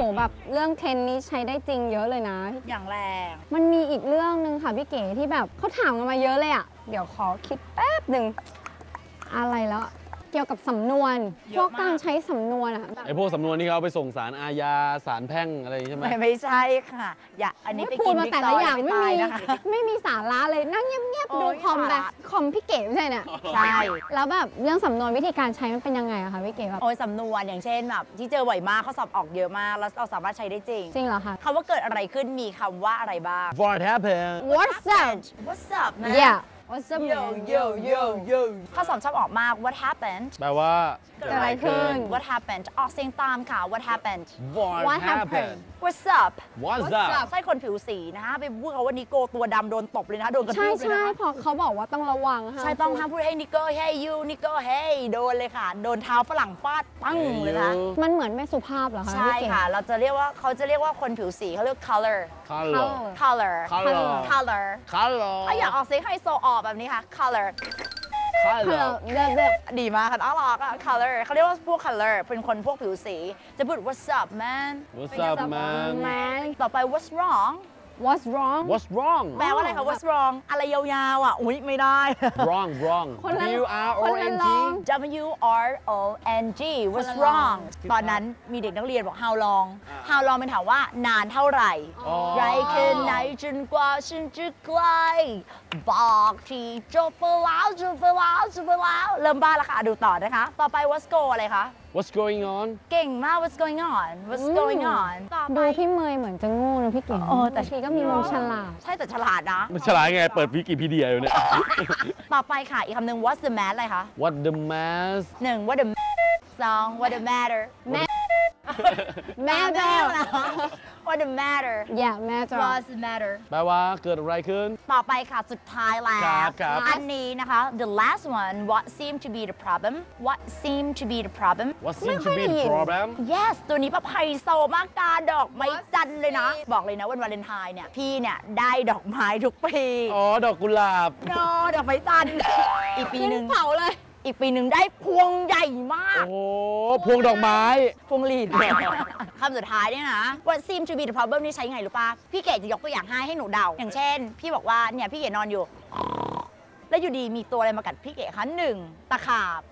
แบบเรื่องเทนนิสใช้ได้จริงเยอะเลยนะอย่างแรงมันมีอีกเรื่องนึงค่ะพี่เก๋ที่แบบเขาถามกันมาเยอะเลยอ่ะเดี๋ยวขอคิดแป๊บหนึ่งอะไรแล้วเกี่ยวกับสำนวนพวกการใช้สำนวนอะไอพวกสำนวนที่เขาเอาไปส่งศาลอาญาศาลแพ่งอะไรใช่ไหมไม่ใช่ค่ะอย่าอันนี้ไปพูดมากินบิ๊กแต่ซละอยอย่างไม่มีสาระเลยนั่งเงียบๆดูคอมแบบคอมพี่เก๋ไม่ใช่เนี่ยใช่แล้วแบบเรื่องสำนวนวิธีการใช้มันเป็นยังไงอะคะพี่เก๋แบบโอ้ยสำนวนอย่างเช่นแบบที่เจอบ่อยมากข้อสอบออกเยอะมากแล้วเราสามารถใช้ได้จริงจริงเหรอคะคำว่าเกิดอะไรขึ้นมีคำว่าอะไรบ้าง What happened What's up What's up man Yeah What's up Yo yo yo yo ข้อสอบชอบออกมาก What happened แปลว่าเกิดอะไรขึ้น What happened ออกเสียงตามค่ะ What happened What happened What's up What's up ใช่คนผิวสีนะคะไปพูดเขาว่านิโก้ตัวดำโดนตบเลยนะโดนกระทืบเลยนะใช่พอเขาบอกว่าต้องระวังค่ะใช่ต้องห้ามพูดให้นิโก้ให้ยูนิโก้ให้โดนเลยค่ะโดนเท้าฝรั่งฟาดปั้งเลยนะมันเหมือนไม่สุภาพเหรอคะใช่ค่ะเราจะเรียกว่าเขาจะเรียกว่าคนผิวสีเขาเรียก color Color color Color color Color ถ้าอยากออกเสียงไฮโซออกแบบนี้ค่ะ color Color ดีมากค่ะน่ารักอะ color เขาเรียกว่าพวก color เป็นคนพวกผิวสีจะพูด what's up man What's up man ต่อไป what's wrong What's wrong What's wrong แปลว่าอะไรคะ what's wrong อะไรยาวๆอ่ะอุ๊ยไม่ได้ wrong wrong W R O N G W R O N G what's wrong ตอนนั้นมีเด็กนักเรียนบอก how long how long เป็นถามว่านานเท่าไหร่ไรแค่ไหนจนกว่าฉันจะใกล้บอกทีจบไปแล้วจบไปแล้วจบไปแล้วเริ่มบ้าแล้วค่ะดูต่อนะคะต่อไป what's go อะไรคะ What's going on เก่งมาก what's going on what's going on ต่อไปดูพี่เมย์เหมือนจะโง่นะพี่เก๋แต่ทีก็มีมุมฉลาดใช่แต่ฉลาดนะมันฉลาดไงเปิดวิกิพีเดียอยู่เนี่ยต่อไปค่ะอีกคำหนึ่ง what's the matter อะไรคะ What the mass 1 what the 2 what the matter Matter what the matter Yeah matter what's the matter แปลว่าเกิดอะไรขึ้นต่อไปค่ะสุดท้ายแล้ครับวอันนี้นะคะ the last one what seemed to be the problem what seemed to be the problem What seems to be the problem yes ตัวนี้ประไพโซมากกาดอกไม้จันทร์เลยนะ บอกเลยนะวันวาเลนไทน์เนี่ยพี่เนี่ยได้ดอกไม้ทุกปีอ๋อดอกกุหลาบ no ดอกไม้จันทร์อีกปีหนึ่งเผาเลยอีกปีหนึ่งได้พวงใหญ่มากโอ้โหพวงดอกไม้พวงหลีด คำสุดท้ายเนี่ยนะ what seem to be the problem นี่ใช้ไงรู้ป่ะ พี่เก๋จะยกตัวอย่างให้หนูเดา อย่างเช่น พี่บอกว่าเนี่ยพี่เก๋นอนอยู่ แล้วอยู่ดีมีตัวอะไรมากัดพี่เก๋คะ1ตะขาบ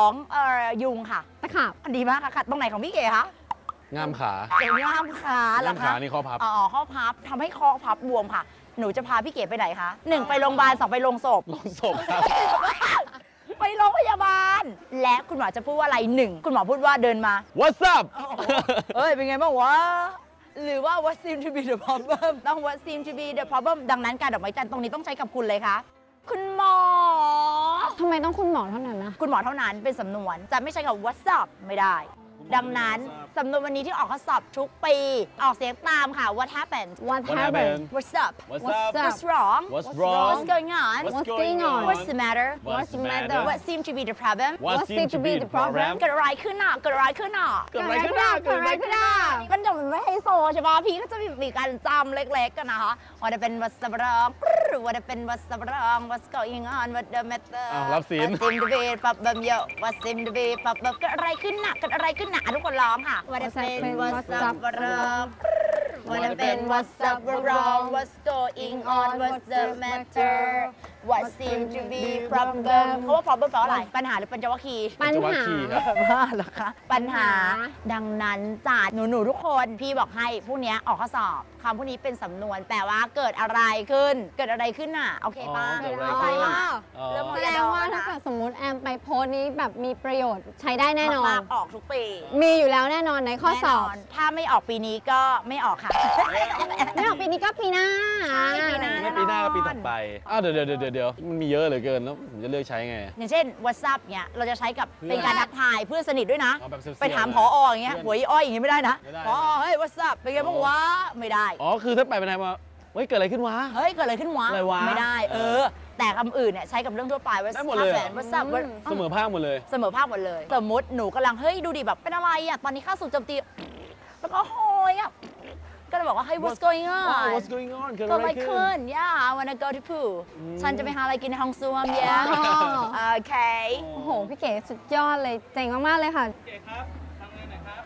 2ยุงค่ะตะขาบดีมากค่ะกัดตรงไหนของพี่เก๋คะงามขาเจ๋งง่ามขาเหรอง่ามคะขานี่ข้อพับอ๋อข้อพับทำให้ข้อพับบวมค่ะ หนูจะพาพี่เก๋ไปไหนคะ1ไปโรงพยาบาล2ไปโรงศพลงศพครับไปโรงพยาบาล และคุณหมอจะพูดว่าอะไร1คุณหมอพูดว่าเดินมา What's up เอ้ย เป็นไงบ้างวะ หรือว่า what seem to be the problem ต้อง what seem to be the problem ดังนั้นการดอกไม้จันทร์ตรงนี้ต้องใช้กับคุณเลยคะคุณหมอทำไมต้องคุณหมอเท่านั้นนะคุณหมอเท่านั้นเป็นสำนวน จะไม่ใช่กับ what's up ไม่ได้ ดังนั้นสำนวนวันนี้ที่ออกข้อสอบทุกปี ออกเสียงตามค่ะ what happened What What happened happened what's up What's What's up up? what's wrong What's wrong what's going on What's going on? what's the matter What's the matter what seem to be the problem What seems to be the problem เกิดอะไรขึ้นอ่ะเกิดอะไรขึ้นอ่ะเกิดอะไรขึ้นอ่ะเกิดอะไรขึ้นอ่ะมันจะไม่ให้โซใช่ปะพี่ก็จะมีการจำเล็กๆกันนะคะว่าจะเป็น what's the wrong ว่าจะเป็น what's the wrong what's going on what the matter อ้าวรับศีล what seem to be ปับแบบเยอะ what seem to be ปับแบบเกิดอะไรขึ้นน่ะเกิดอะไรขึ้นน่ะทุกคนร้องค่ะว่าจะเป็น what's the wrong ว่าจะเป็น what's the wrong what's going on what's the matter what seem to be problem เพราะว่า problem แปลว่าอะไรปัญหาหรือปัญจวัคคีย์ปัญจะวัดหาขี่ครับว่าเหรอคะปัญหาดังนั้นจ้าหนูทุกคนพี่บอกให้พวกนี้ออกข้อสอบคำพวกนี้เป็นสำนวนแปลว่าเกิดอะไรขึ้นเกิดอะไรขึ้นน่ะโอเคป่ะเกิดอะไรเข้าใจขึ้นป่ะอ๋อเริ่มแสดงว่าถ้าเกิดสมมติแอมไปโพสต์นี้แบบมีประโยชน์ใช้ได้แน่นอนมากๆออกทุกปีมีอยู่แล้วแน่นอนในข้อสอบแน่นนถ้าไม่ออกปีนี้ก็ไม่ออกค่ะไม่ออกปีนี้ก็ปีหน้าใช่ปีหน้าไม่ปีหน้าก็ปีถัดไปอ้าวเดี๋ยวมันมีเยอะเหลือเกินแล้วผมจะเลือกใช้ไงอย่างเช่น WhatsApp เนี่ยเราจะใช้กับเพื่อนเป็นการทักทายเพื่อนสนิทด้วยนะเอาแบบเสี่ยวๆไปถามผออย่างเงี้ยเพื่อนหวยอ้อยอย่างงี้ไม่ได้นะไม่ได้ผอเฮ้ย WhatsApp เป็นไงบ้างวะไม่ได้อ๋อคือถ้าไปเป็นไงมาเฮ้ยเกิดอะไรขึ้นวะเฮ้ยเกิดอะไรขึ้นวะอะไรวะไม่ได้แต่คำอื่นเนี่ยใช้กับเรื่องทั่วไปว่าได้หมดเลยเหรอ WhatsApp เสมอภาคหมดเลยเสมอภาคหมดเลย สมมติหนูกำลังเฮ้ยดูดิแบบเป็นอะไรอ่ะตอนนี้ข้าสู่โจมตีแล้วก็โหยอ่ะก็เลยบอกว่าเฮ้ย what's going on What's going on เกิดเกิดอะอะไร ไรขึ้ขึ้นน yeah I wanna go to pool ฉันจะไปหาอะไรกินในห้องส้วม yeah โอเคโอ้โห พี่เก๋สุดยอดเลยเจ๋งมาก ๆ เลยค่ะ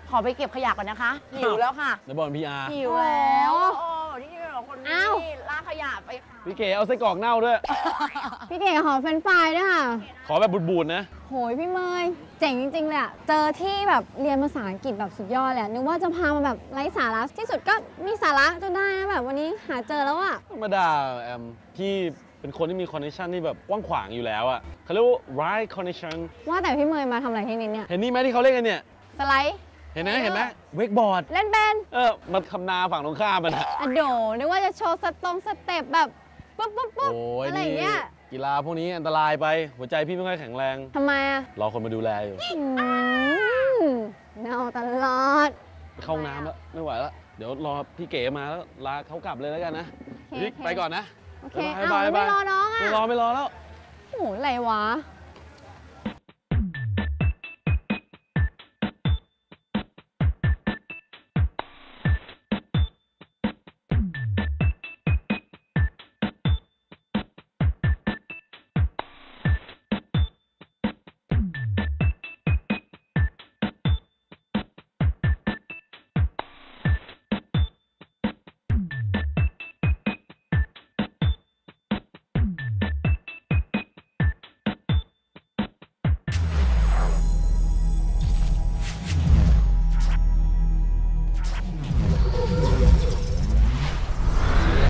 ขอไปเก็บขยะก่อนนะคะ หิวแล้วค่ะในบอลพีอาร์หิวแล้วโอ้นี่เราคนอ้านี้วลากขยะไปค่ะพี่เก๋เอาไส้กรอกเน่าด้วยพี่เก๋ขอเฟรนช์ฟรายด้วยค่ะขอแบบบูดๆนะโหยพี่เมย์เจ๋งจริงๆเลยอะเจอที่แบบเรียนภาษาอังกฤษแบบสุดยอดเลยอะนึกว่าจะพามาแบบไร้สาระที่สุดก็มีสาระจนได้นะแบบวันนี้หาเจอแล้วอะธรรมดาแอมพี่เป็นคนที่มีคอนเนคชันที่แบบกว้างขวางอยู่แล้วอะเขาเรียกว่า right connection ว่าแต่พี่เมย์มาทำอะไรที่นี่เนี่ยเห็นนี่ไหมที่เขาเล่นกันเนี่ยสไลด์เห็นไหมเห็นไหมเวกบอร์ดเล่นเบนมาคำนาฝั่งตรงข้ามมันอะอะโดนึกว่าจะโชว์สเต็ปแบบปุ๊บปุ๊บปุ๊บโอ้ยอะไรอนี่ย่างเงี้ยกีฬาพวกนี้อันตรายไป หัวใจพี่ไม่ค่อยแข็งแรงทำไมอะรอคนมาดูแลอยู่เน่าตลอดเข้าห้องน้ำแล้วไม่ไหวแล้ว เดี๋ยวรอพี่เก๋มาแล้วลาเขากลับเลยแล้วกันนะโอเคพี่ไปก่อนนะโอเคบ๊ายบายอ้าวบ๊ายบายไม่รอน้องอะไม่รอแล้วโอ้โหอะไรวะ